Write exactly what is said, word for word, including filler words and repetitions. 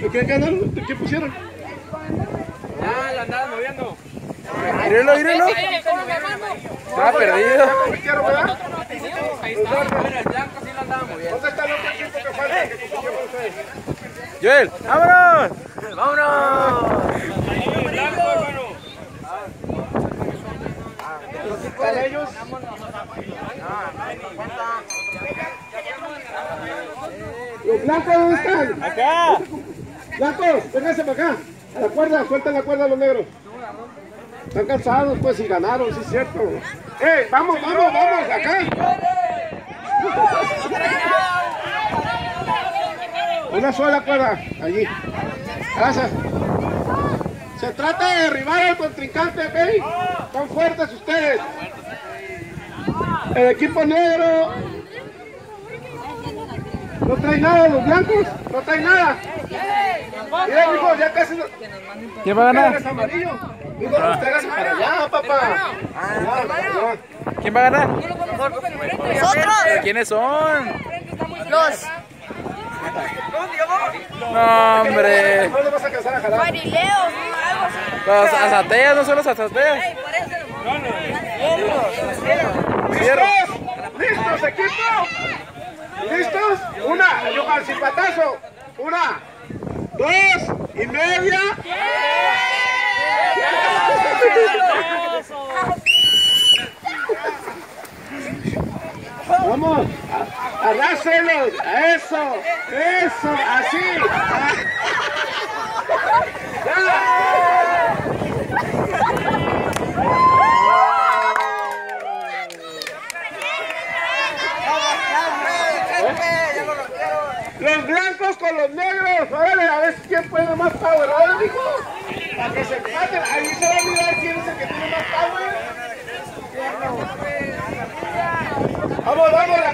¿Qué ganaron? ¿Qué pusieron? Ya, la andaban moviendo. Mírenlo, mírenlo. Estaba perdido. Ahí está, mira, el blanco sí lo andaban moviendo. ¿Dónde está el otro equipo que falta? Que pusieron ustedes. Joel, vámonos. ¡Vámonos! ¿Están ellos? ¿Los blancos dónde están? Acá. Blancos, vénganse para acá. A la cuerda, suelten la cuerda a los negros. Están cansados pues y ganaron, sí es cierto. ¡Eh, vamos, vamos, vamos, acá! Una sola cuerda, allí. Gracias. Se trata de derribar al contrincante, ¿ok? Son fuertes ustedes. El equipo negro no trae nada, los blancos no traen nada. Mira, hijo, ya casi no... ¿Quién va a ganar? Eres amarillo. Hijo, usted para allá, papá. Allá, para allá. ¿Quién va a ganar? ¡Nosotros! ¿Quiénes son? Los No, hombre. No le vas a alcanzar a jalar. marileos, algo así. Los azateas, no son los azateas. ¿Listos? ¿Listos, equipo? ¿Listos? Una, yo al silbatazo. Una, dos y media. Vamos, arráselos, eso, eso, así. Los blancos con los negros, órale, a ver quién puede más power, ¿vale, hijo? Para que se empaten, ahí se va a mirar quién es el que tiene más power. Vamos, vamos.